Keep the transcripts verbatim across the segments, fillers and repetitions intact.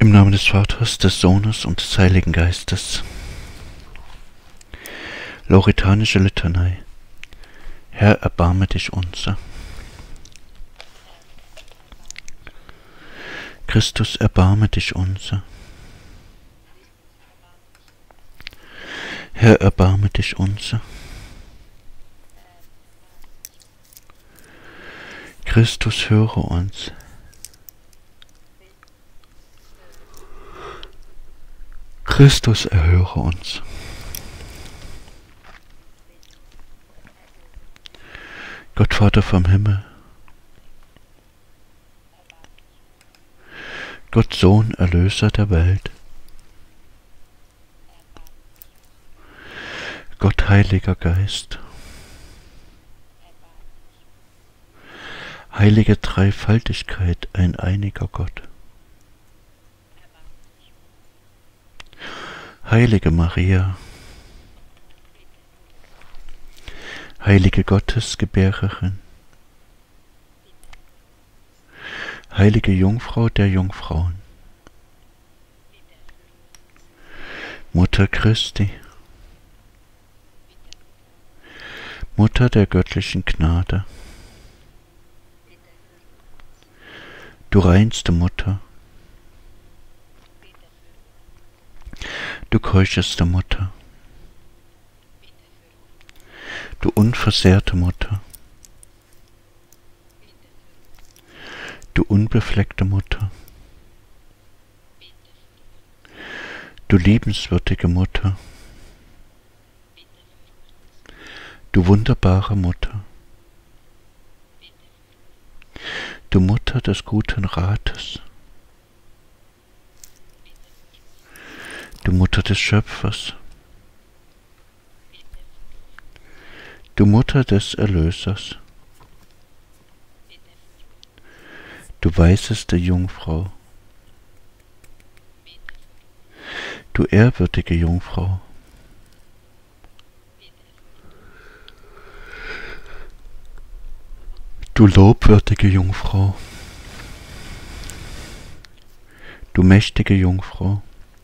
Im Namen des Vaters, des Sohnes und des Heiligen Geistes. Lauretanische Litanei. Herr, erbarme dich unser. Christus, erbarme dich unser. Herr, erbarme dich unser. Christus, höre uns. Christus, erhöre uns. Gott Vater vom Himmel, Gott Sohn, Erlöser der Welt, Gott Heiliger Geist, heilige Dreifaltigkeit, ein einiger Gott, heilige Maria, heilige Gottesgebärerin, heilige Jungfrau der Jungfrauen, Mutter Christi, Mutter der göttlichen Gnade, du reinste Mutter, du keuscheste Mutter, du unversehrte Mutter, du unbefleckte Mutter, du liebenswürdige Mutter, du wunderbare Mutter, du Mutter des guten Rates, du Mutter des Schöpfers, du Mutter des Erlösers, du weiseste Jungfrau, du ehrwürdige Jungfrau, du lobwürdige Jungfrau, du mächtige Jungfrau,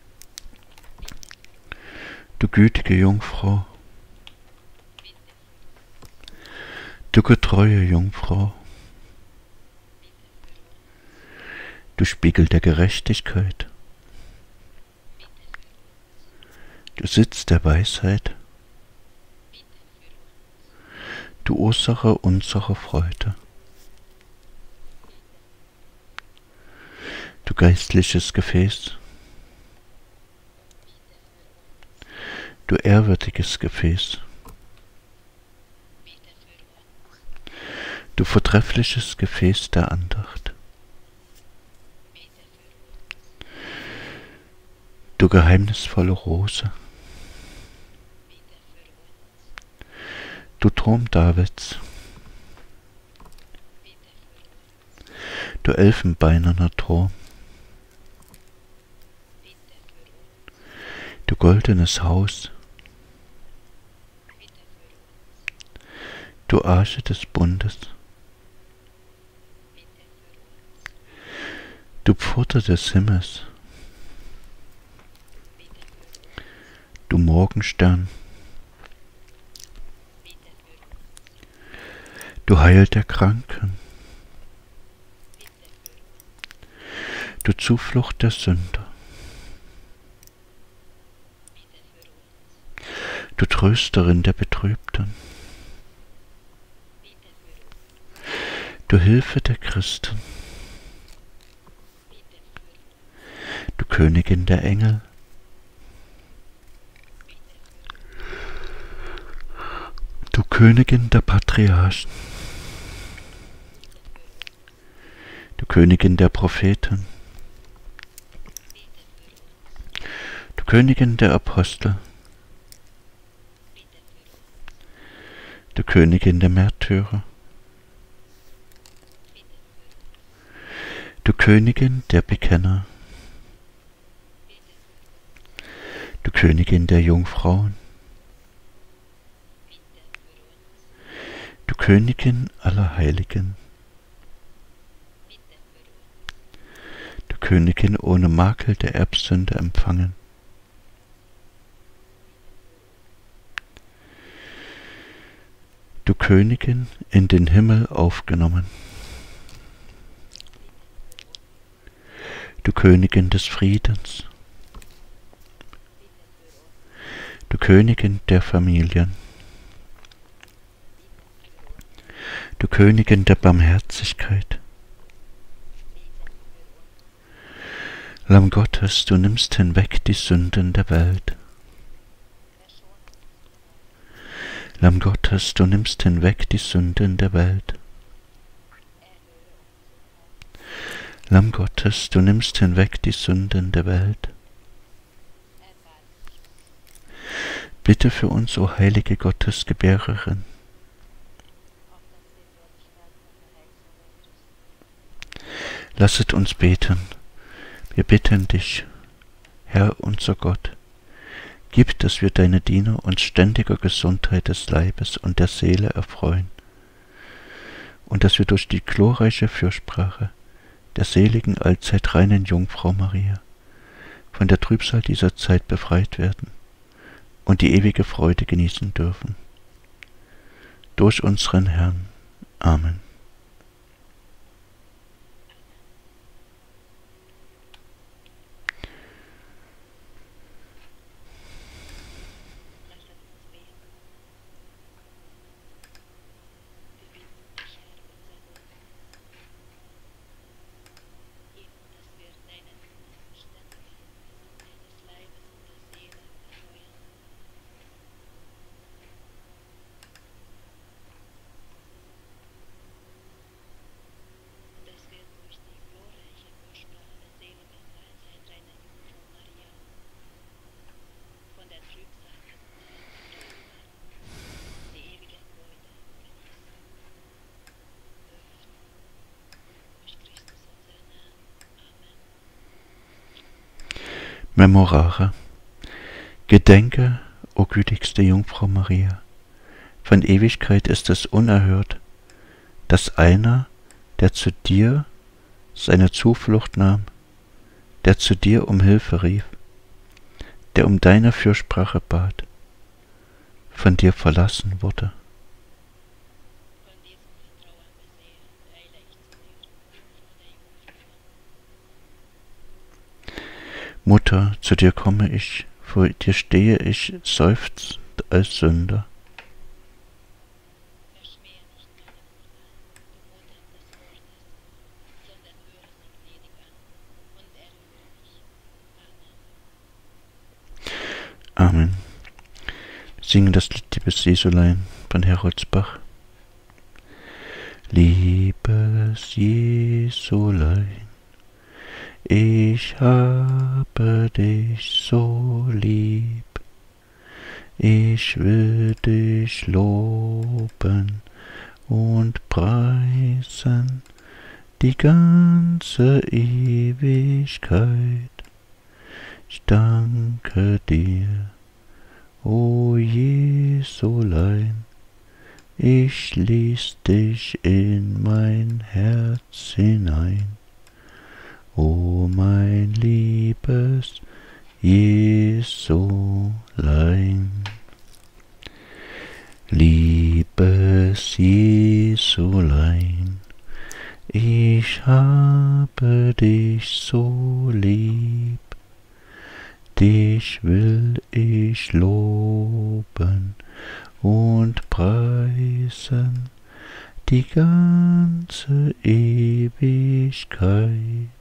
du gütige Jungfrau, du getreue Jungfrau, du Spiegel der Gerechtigkeit, du Sitz der Weisheit, du Ursache unserer Freude, du geistliches Gefäß, du ehrwürdiges Gefäß, du vortreffliches Gefäß der Andacht, du geheimnisvolle Rose, du Turm Davids, du elfenbeinerner Turm, du goldenes Haus, du Arche des Bundes, du Pforte des Himmels, du Morgenstern, du Heil der Kranken, du Zuflucht der Sünder, du Trösterin der Betrübten, du Hilfe der Christen, du Königin der Engel, du Königin der Patriarchen, du Königin der Propheten, du Königin der Apostel, du Königin der Märtyrer, du Königin der Bekenner, du Königin der Jungfrauen, du Königin aller Heiligen, Königin ohne Makel der Erbsünde empfangen. Du Königin in den Himmel aufgenommen. Du Königin des Friedens. Du Königin der Familien. Du Königin der Barmherzigkeit. Lamm Gottes, du nimmst hinweg die Sünden der Welt. Lamm Gottes, du nimmst hinweg die Sünden der Welt. Lamm Gottes, du nimmst hinweg die Sünden der Welt. Bitte für uns, o heilige Gottesgebärerin. Lasset uns beten. Wir bitten dich, Herr unser Gott, gib, dass wir deine Diener uns ständiger Gesundheit des Leibes und der Seele erfreuen und dass wir durch die glorreiche Fürsprache der seligen, allzeit reinen Jungfrau Maria von der Trübsal dieser Zeit befreit werden und die ewige Freude genießen dürfen. Durch unseren Herrn. Amen. Memorare. Gedenke, o gütigste Jungfrau Maria, von Ewigkeit ist es unerhört, dass einer, der zu dir seine Zuflucht nahm, der zu dir um Hilfe rief, der um deine Fürsprache bat, von dir verlassen wurde. Mutter, zu dir komme ich, vor dir stehe ich seufzend als Sünder. Amen. Wir singen das Lied Liebes Jesulein von Heroldsbach. Liebes Jesulein, ich habe dich so lieb, ich will dich loben und preisen die ganze Ewigkeit. Ich danke dir, o Jesulein, ich schließ dich in mein Herz hinein. O mein liebes Jesulein, liebes Jesulein, ich habe dich so lieb, dich will ich loben und preisen die ganze Ewigkeit.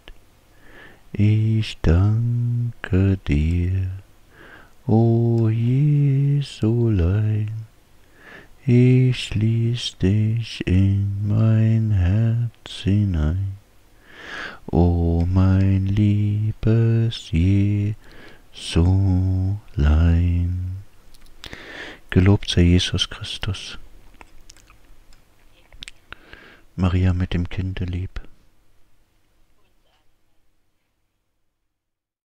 Ich danke dir, o Jesulein, ich schließ dich in mein Herz hinein. O mein liebes Jesulein. Gelobt sei Jesus Christus. Maria mit dem Kinde lieb.